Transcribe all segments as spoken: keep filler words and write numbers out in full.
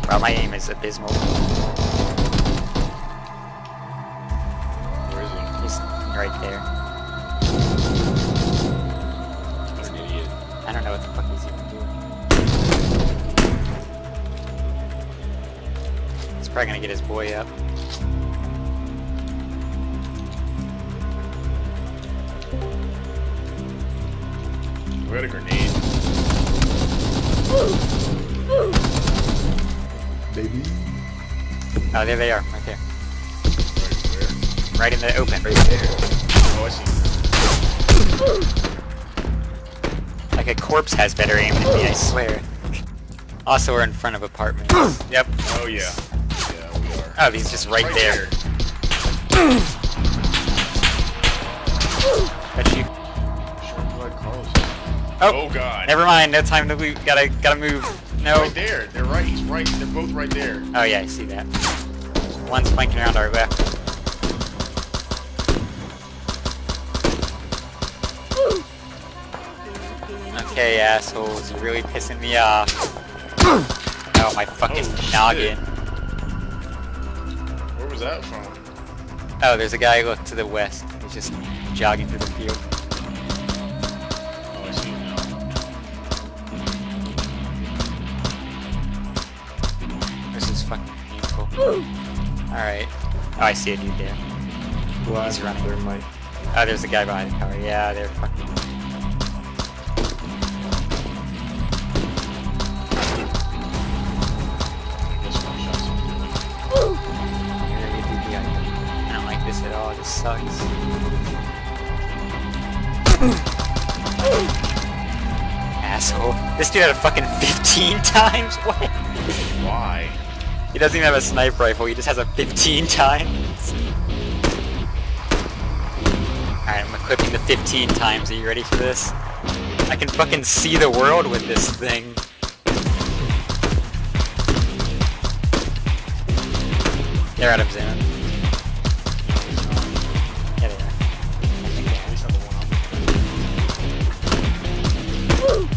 Wow, my aim is abysmal. Where is he? He's right there. He's an idiot. I don't know what the fuck he's even doing. He's probably gonna get his boy up. We got a grenade. Baby. Oh, there they are, right there. Right where? Right in the open. Right there. Oh, I see. Like a corpse has better aim than me, I swear. Also, we're in front of apartments. Yep. Oh yeah. Yeah, we are. Oh, he's just right, right there. there. Bet you. Oh, Oh god. never mind. No time to move. Gotta, gotta move. No. Right there. They're right. He's right. They're both right there. Oh yeah, I see that. One's flanking around our left. Okay, assholes, you're really pissing me off. Oh, my fucking Oh, noggin. Where was that from? Oh, there's a guy look to the west. He's just jogging through the field. Oh, I see him now. This is fucking painful. Alright. Oh, I see a dude there. Well, He's running. There might. Oh, there's a guy behind the tower. Yeah, they're fucking... I don't like this at all. This sucks. Asshole. This dude had a fucking fifteen times? What? Why? He doesn't even have a sniper rifle, he just has a fifteen times. Alright, I'm equipping the fifteen times. Are you ready for this? I can fucking see the world with this thing. They're out of zone. Yeah, they are. I think they At least not the one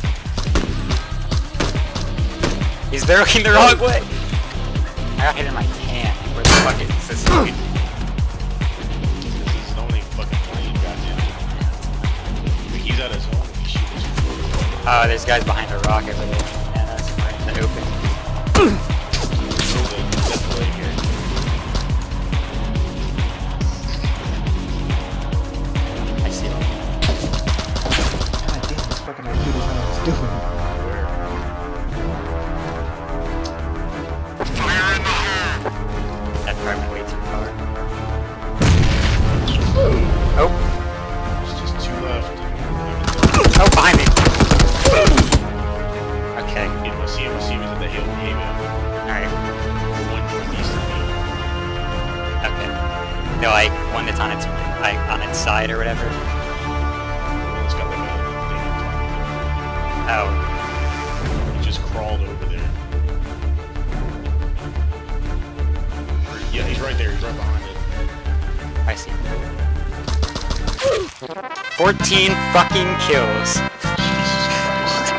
I'm. He's looking the wrong way! I got hit in my tan. Where the fuck is this dude? This is the only fucking plane, goddamn. He's out of zone if he shoots. Oh, there's guys behind a rock over there. Yeah, that's right in the open. Definitely here. I see him. God damn, this fucking idea is what I was doing. That part went way too far. Oh. There's just two left. Oh, behind me! Okay, Yeah, I see him. I see him. He's at the hill. Haven. alright. One northeast of me. Okay. No, like, one that's on its, like, on its side or whatever. One's got like a thing on top. Oh. He just crawled over there. Yeah, he's right there. He's right behind it. I see him. fourteen fucking kills.